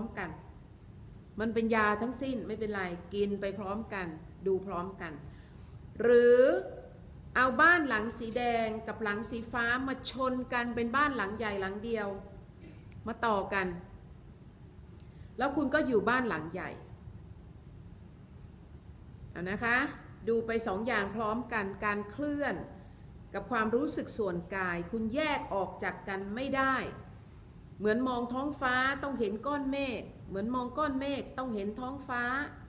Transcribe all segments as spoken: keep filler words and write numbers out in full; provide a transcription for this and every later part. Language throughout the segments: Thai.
ร้อมกันมันเป็นยาทั้งสิ้นไม่เป็นไรกินไปพร้อมกันดูพร้อมกันหรือเอาบ้านหลังสีแดงกับหลังสีฟ้ามาชนกันเป็นบ้านหลังใหญ่หลังเดียวมาต่อกันแล้วคุณก็อยู่บ้านหลังใหญ่เอานะคะดูไปสองอย่างพร้อมกันการเคลื่อนกับความรู้สึกส่วนกายคุณแยกออกจากกันไม่ได้เหมือนมองท้องฟ้าต้องเห็นก้อนเมฆเหมือนมองก้อนเมฆต้องเห็นท้องฟ้า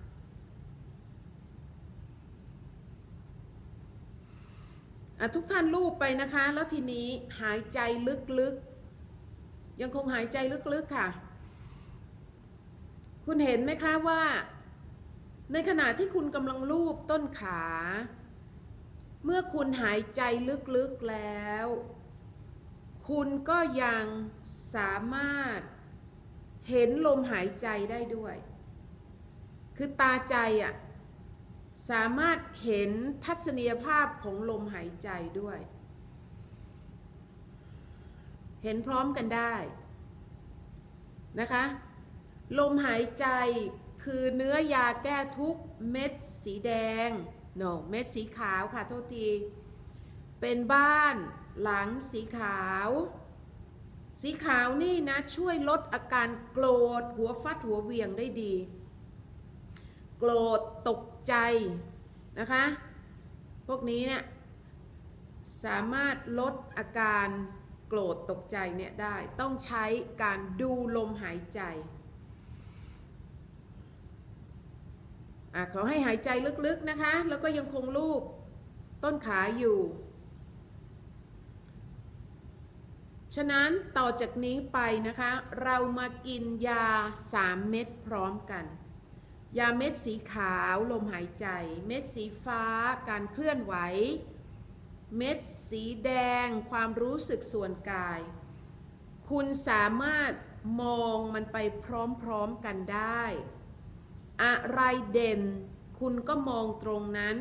ทุกท่านลูบไปนะคะแล้วทีนี้หายใจลึกๆยังคงหายใจลึกๆค่ะคุณเห็นไหมคะว่าในขณะที่คุณกำลังลูบต้นขาเมื่อคุณหายใจลึกๆแล้วคุณก็ยังสามารถเห็นลมหายใจได้ด้วยคือตาใจอ่ะสามารถเห็นทัศนียภาพของลมหายใจด้วยเห็นพร้อมกันได้นะคะลมหายใจคือเนื้อยาแก้ทุกข์เม็ดสีแดง no เม็ดสีขาวค่ะโทษทีเป็นบ้านหลังสีขาวสีขาวนี่นะช่วยลดอาการโกรธหัวฟัดหัวเวียงได้ดีโกรธตกใจนะคะพวกนี้เนี่ยสามารถลดอาการโกรธตกใจเนี่ยได้ต้องใช้การดูลมหายใจอ่ะขอให้หายใจลึกๆนะคะแล้วก็ยังคงลูบต้นขาอยู่ฉะนั้นต่อจากนี้ไปนะคะเรามากินยาสามเม็ดพร้อมกันยาเม็ดสีขาวลมหายใจเม็ดสีฟ้าการเคลื่อนไหวเม็ดสีแดงความรู้สึกส่วนกายคุณสามารถมองมันไปพร้อมๆกันได้อะไรเด่นคุณก็มองตรงนั้น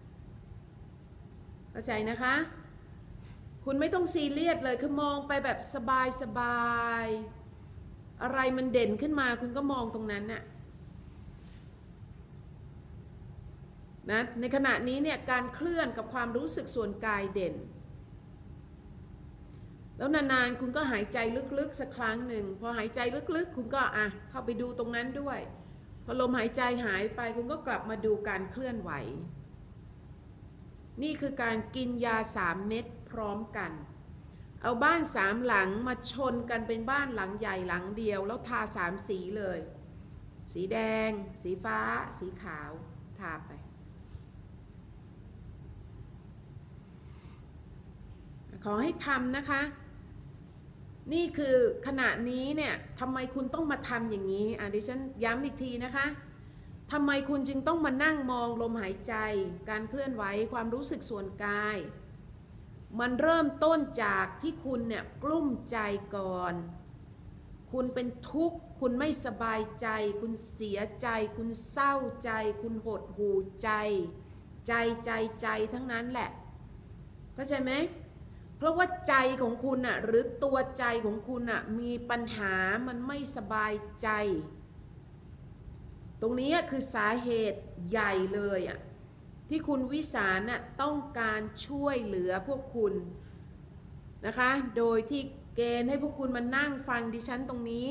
เข้าใจนะคะคุณไม่ต้องซีเรียสเลยคือมองไปแบบสบายๆอะไรมันเด่นขึ้นมาคุณก็มองตรงนั้นน่ะนะในขณะนี้เนี่ยการเคลื่อนกับความรู้สึกส่วนกายเด่นแล้วนานๆคุณก็หายใจลึกๆสักครั้งหนึ่งพอหายใจลึกๆคุณก็อ่ะเข้าไปดูตรงนั้นด้วยพอลมหายใจหายไปคุณก็กลับมาดูการเคลื่อนไหวนี่คือการกินยาสามเม็ดพร้อมกันเอาบ้านสามหลังมาชนกันเป็นบ้านหลังใหญ่หลังเดียวแล้วทาสามสีเลยสีแดงสีฟ้าสีขาวทาไปขอให้ทำนะคะนี่คือขณะนี้เนี่ยทำไมคุณต้องมาทำอย่างนี้อ่ะดิฉันย้ำอีกทีนะคะทำไมคุณจึงต้องมานั่งมองลมหายใจการเคลื่อนไหวความรู้สึกส่วนกายมันเริ่มต้นจากที่คุณเนี่ยกลุ้มใจก่อนคุณเป็นทุกข์คุณไม่สบายใจคุณเสียใจคุณเศร้าใจคุณหดหู่ใจใจใจใจทั้งนั้นแหละเข้าใจไหมเพราะว่าใจของคุณน่ะหรือตัวใจของคุณน่ะมีปัญหามันไม่สบายใจตรงนี้คือสาเหตุใหญ่เลยอ่ะที่คุณวิสารน่ะต้องการช่วยเหลือพวกคุณนะคะโดยที่เกณฑ์ให้พวกคุณมานั่งฟังดิฉันตรงนี้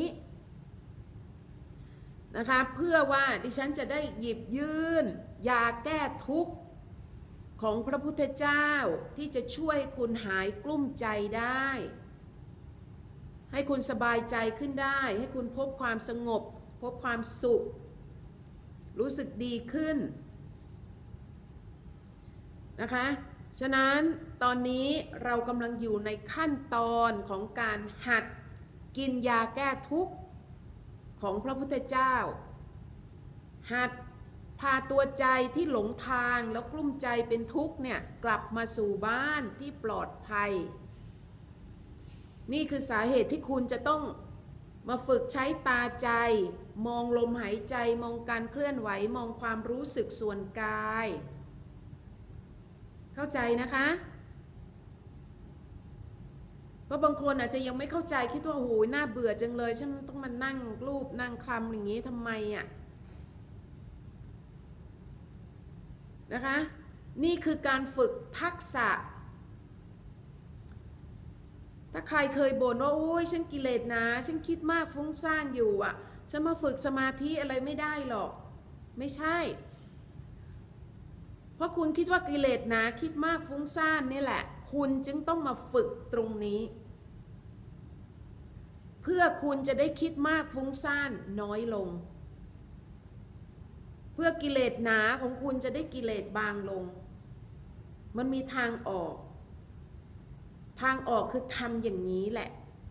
นะคะเพื่อว่าดิฉันจะได้หยิบยื่นยาแก้ทุกข์ของพระพุทธเจ้าที่จะช่วยคุณหายกลุ้มใจได้ให้คุณสบายใจขึ้นได้ให้คุณพบความสงบพบความสุขรู้สึกดีขึ้นนะคะฉะนั้นตอนนี้เรากำลังอยู่ในขั้นตอนของการหัดกินยาแก้ทุกข์ของพระพุทธเจ้าหัดพาตัวใจที่หลงทางแล้วกลุ้มใจเป็นทุกข์เนี่ยกลับมาสู่บ้านที่ปลอดภัยนี่คือสาเหตุที่คุณจะต้องมาฝึกใช้ตาใจมองลมหายใจมองการเคลื่อนไหวมองความรู้สึกส่วนกายเข้าใจนะคะเพราะบางคนอาจจะยังไม่เข้าใจคิดว่าโอ้โหน่าเบื่อจังเลยฉันต้องมานั่งรูปนั่งคลำอย่างนี้ทำไมอ่ะนะคะนี่คือการฝึกทักษะถ้าใครเคยบ่นว่าโอ้ยฉันกิเลสหนาฉันคิดมากฟุ้งซ่านอยู่อ่ะฉันมาฝึกสมาธิอะไรไม่ได้หรอกไม่ใช่เพราะคุณคิดว่ากิเลสหนาคิดมากฟุ้งซ่านนี่แหละคุณจึงต้องมาฝึกตรงนี้เพื่อคุณจะได้คิดมากฟุ้งซ่านน้อยลงเพื่อกิเลสหนาของคุณจะได้กิเลสบางลงมันมีทางออกทางออกคือทำอย่างนี้แหละ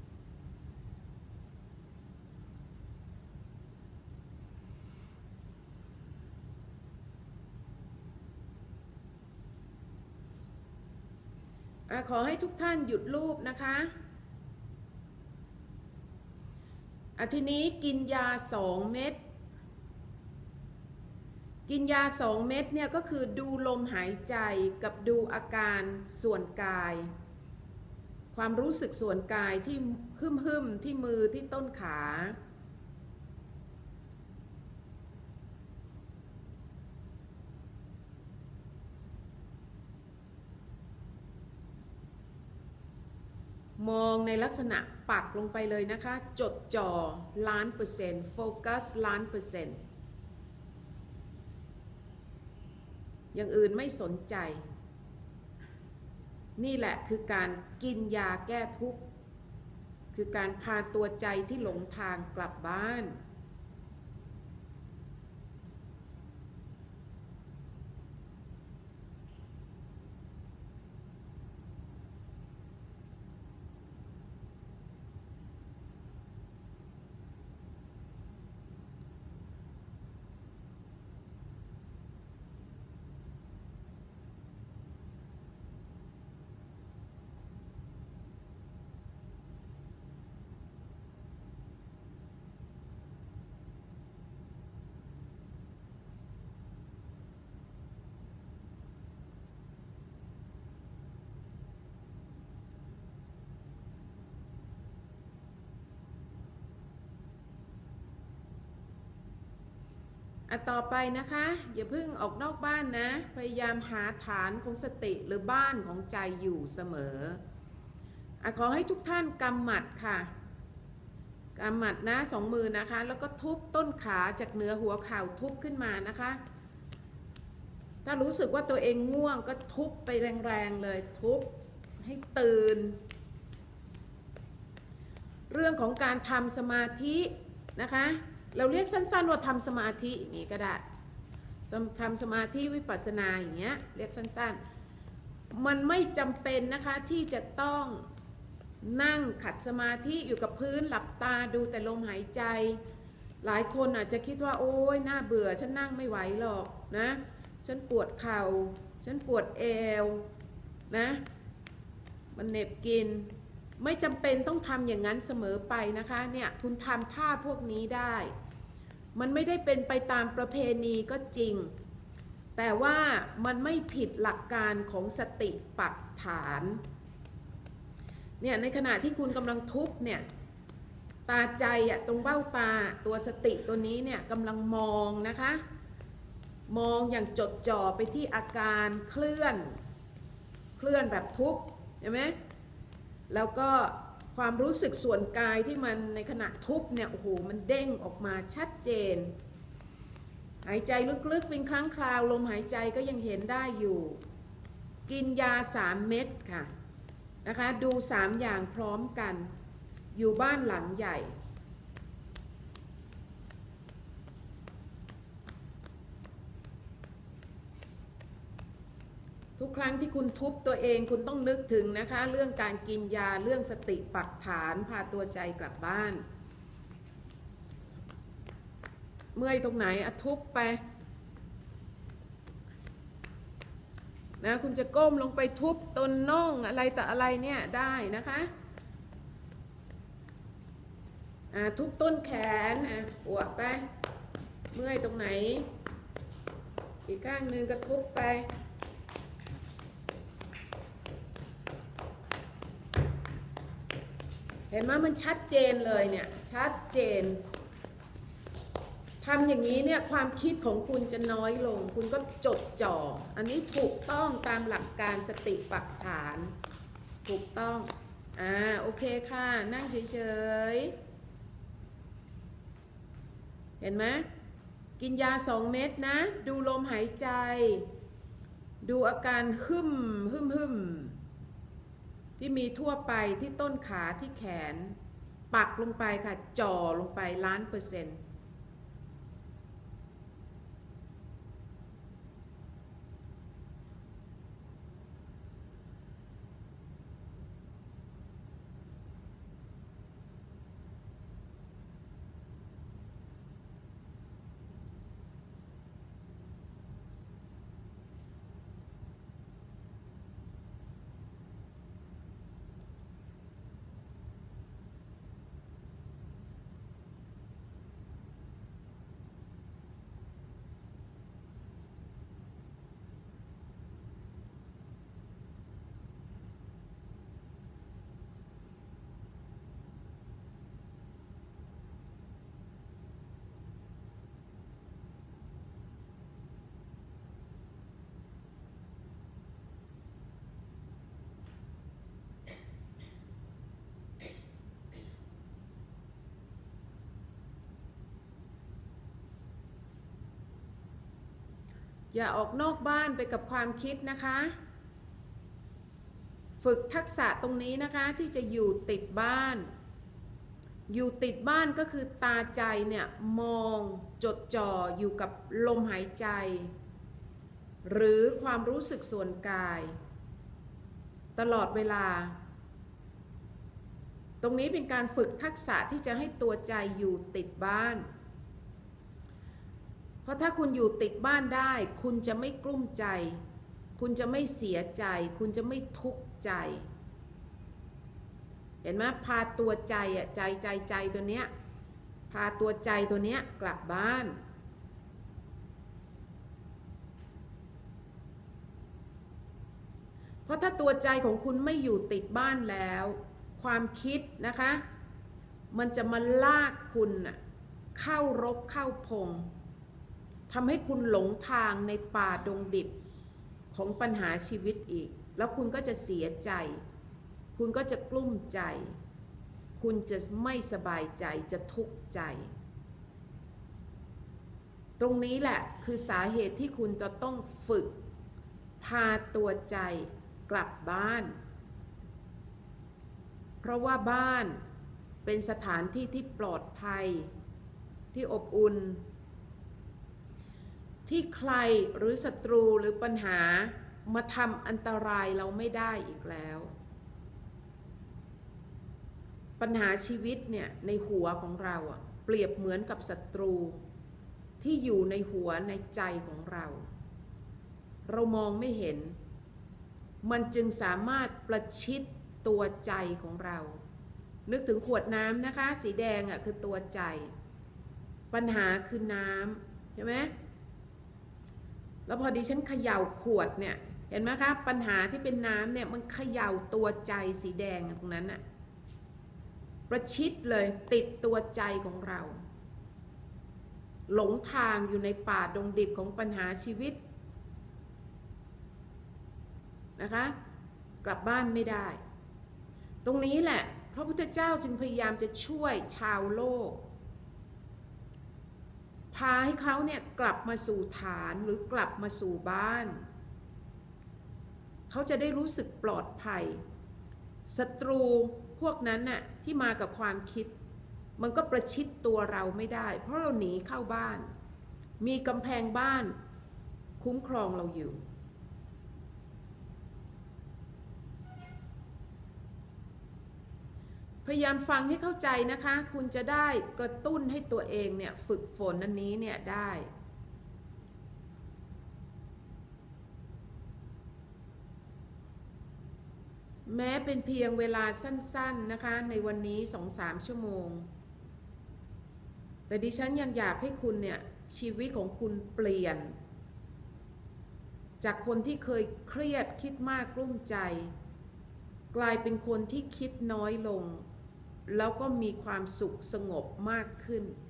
อะขอให้ทุกท่านหยุดรูปนะคะอะทีนี้กินยาสองเม็ดกินยาสองเม็ดเนี่ยก็คือดูลมหายใจกับดูอาการส่วนกายความรู้สึกส่วนกายที่หึ่มหึ่มที่มือที่ต้นขามองในลักษณะปักลงไปเลยนะคะจดจ่อล้านเปอร์เซ็นต์โฟกัสล้านเปอร์เซ็นต์อย่างอื่นไม่สนใจนี่แหละคือการกินยาแก้ทุกข์คือการพาตัวใจที่หลงทางกลับบ้านต่อไปนะคะอย่าเพิ่งออกนอกบ้านนะพยายามหาฐานของสติหรือบ้านของใจอยู่เสมออะขอให้ทุกท่านกำหมัดค่ะกำหมัดนะสองมือนะคะแล้วก็ทุบต้นขาจากเหนือหัวเข่าทุบขึ้นมานะคะถ้ารู้สึกว่าตัวเองง่วงก็ทุบไปแรงๆเลยทุบให้ตื่นเรื่องของการทำสมาธินะคะเราเรียกสั้นๆว่าทำสมาธิอย่างนี้ก็ได้ทำสมาธิวิปัสสนาอย่างเงี้ยเรียกสั้นๆมันไม่จำเป็นนะคะที่จะต้องนั่งขัดสมาธิอยู่กับพื้นหลับตาดูแต่ลมหายใจหลายคนอาจจะคิดว่าโอ๊ยน่าเบื่อฉันนั่งไม่ไหวหรอกนะฉันปวดเข่าฉันปวดเอวนะมันเหน็บกินไม่จำเป็นต้องทำอย่างนั้นเสมอไปนะคะเนี่ยคุณทำท่าพวกนี้ได้มันไม่ได้เป็นไปตามประเพณีก็จริงแต่ว่ามันไม่ผิดหลักการของสติปัฏฐานเนี่ยในขณะที่คุณกำลังทุบเนี่ยตาใจอะตรงเบ้าตาตัวสติตัวนี้เนี่ยกำลังมองนะคะมองอย่างจดจ่อไปที่อาการเคลื่อนเคลื่อนแบบทุบเห็นไหมแล้วก็ความรู้สึกส่วนกายที่มันในขณะทุบเนี่ยโอ้โหมันเด้งออกมาชัดเจนหายใจลึกๆเป็นครั้งคราวลมหายใจก็ยังเห็นได้อยู่กินยาสามเม็ดค่ะนะคะดูสามอย่างพร้อมกันอยู่บ้านหลังใหญ่ทุกครั้งที่คุณทุบตัวเองคุณต้องนึกถึงนะคะเรื่องการกินยาเรื่องสติปัฏฐานพาตัวใจกลับบ้านเมื่อยตรงไหนอะทุบไปนะคุณจะก้มลงไปทุบต้นน่องอะไรแต่อะไรเนี่ยได้นะคะอ่าทุบต้นแขนอ่ะปวดไปเมื่อยตรงไหนอีกข้างนึงก็ทุบไปเห็นไหมมันชัดเจนเลยเนี่ยชัดเจนทำอย่างนี้เนี่ยความคิดของคุณจะน้อยลงคุณก็จดจ่ออันนี้ถูกต้องตามหลักการสติปัฏฐานถูกต้องอ่าโอเคค่ะนั่งเฉยๆเห็นไหมกินยาสองเม็ดนะดูลมหายใจดูอาการหึ่มหึ่มหึ่มที่มีทั่วไปที่ต้นขาที่แขนปักลงไปค่ะจ่อลงไปล้านเปอร์เซ็นต์อย่าออกนอกบ้านไปกับความคิดนะคะฝึกทักษะตรงนี้นะคะที่จะอยู่ติดบ้านอยู่ติดบ้านก็คือตาใจเนี่ยมองจดจ่ออยู่กับลมหายใจหรือความรู้สึกส่วนกายตลอดเวลาตรงนี้เป็นการฝึกทักษะที่จะให้ตัวใจอยู่ติดบ้านเพราะถ้าคุณอยู่ติดบ้านได้คุณจะไม่กลุ้มใจคุณจะไม่เสียใจคุณจะไม่ทุกข์ใจเห็นไหมพาตัวใจอ่ะใจใจใจตัวเนี้ยพาตัวใจตัวเนี้ยกลับบ้านเพราะถ้าตัวใจของคุณไม่อยู่ติดบ้านแล้วความคิดนะคะมันจะมาลากคุณน่ะเข้ารกเข้าพงทำให้คุณหลงทางในป่าดงดิบของปัญหาชีวิตอีกแล้วคุณก็จะเสียใจคุณก็จะกลุ้มใจคุณจะไม่สบายใจจะทุกข์ใจตรงนี้แหละคือสาเหตุที่คุณจะต้องฝึกพาตัวใจกลับบ้านเพราะว่าบ้านเป็นสถานที่ที่ปลอดภัยที่อบอุ่นที่ใครหรือศัตรูหรือปัญหามาทำอันตรายเราไม่ได้อีกแล้วปัญหาชีวิตเนี่ยในหัวของเราอ่ะเปรียบเหมือนกับศัตรูที่อยู่ในหัวในใจของเราเรามองไม่เห็นมันจึงสามารถประชิดตัวใจของเรานึกถึงขวดน้ำนะคะสีแดงอ่ะคือตัวใจปัญหาคือน้ำใช่ไหมแล้วพอดิฉันเขย่าขวดเนี่ยเห็นไหมคะปัญหาที่เป็นน้ำเนี่ยมันเขย่าตัวใจสีแดงตรงนั้นน่ะประชิดเลยติดตัวใจของเราหลงทางอยู่ในป่าดงดิบของปัญหาชีวิตนะคะกลับบ้านไม่ได้ตรงนี้แหละพระพุทธเจ้าจึงพยายามจะช่วยชาวโลกพาให้เขาเนี่ยกลับมาสู่ฐานหรือกลับมาสู่บ้านเขาจะได้รู้สึกปลอดภัยศัตรูพวกนั้นน่ะที่มากับความคิดมันก็ประชิดตัวเราไม่ได้เพราะเราหนีเข้าบ้านมีกำแพงบ้านคุ้มครองเราอยู่พยายามฟังให้เข้าใจนะคะคุณจะได้กระตุ้นให้ตัวเองเนี่ยฝึกฝนอันนี้เนี่ยได้แม้เป็นเพียงเวลาสั้นๆนะคะในวันนี้ สองถึงสาม ชั่วโมงแต่ดิฉันยังอยากให้คุณเนี่ยชีวิตของคุณเปลี่ยนจากคนที่เคยเครียดคิดมากกลุ้มใจกลายเป็นคนที่คิดน้อยลงแล้วก็มีความสุขสงบมากขึ้น